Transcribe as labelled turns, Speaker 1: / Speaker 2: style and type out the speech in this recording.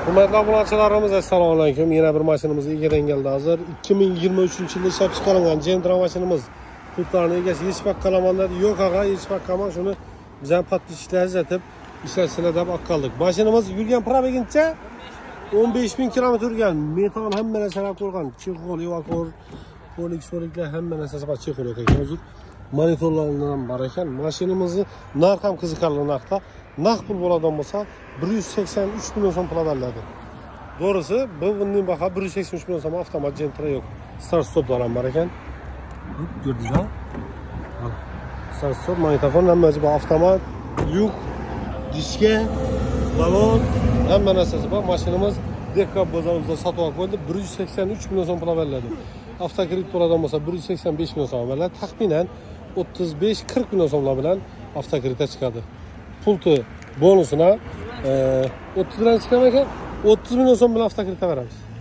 Speaker 1: Hurmatli obunachilarimiz, assalomu alaykum. Yana bir mashinamiz egadan keldi hozir. 2023-yilda ishlab chiqarilgan Gentra mashinamiz. Pultlarning egasi hech baqqalaman dedi. Yo'q ag'a, hech baqqaman, shuni biz ham patishlar ajratib ishlatsinlar deb olib qoldik. Mashinamiz yurgan probegincha 15.000 kilometr yurgan. Metal hamma narsalar qo'ygan. Chexol, evakor, polik-soliklar hamma narsasi bor Chexol ekan. Hozir monitorlardan bar ekan. Mashinamizni narx ham qiziqarli narxda. Naq pul bo'ladigan bo'lsa 183 million so'm pul beriladi. To'g'risi, bu bundan baho 183 million so'm avtomat Gentra yo'q. Start stoplar ham bor ekan. Ko'rdingizmi? Start stop, magnitofon hammasi bor, avtomat, yuk, diska, balon, hamma narsasi bor. Mashinamiz Dekab bozorimizda sotib olib qo'yildi. 183 million so'm pul beriladi. Avtokredit bo'ladigan bo'lsa 185 million so'm beriladi. Taxminan 35-40 million so'mlar bilan avtokreditga chiqadi. Pulti bonusuna 30 bilan chiqar ekan, 30 million so'm bilan avtokreditga beramiz.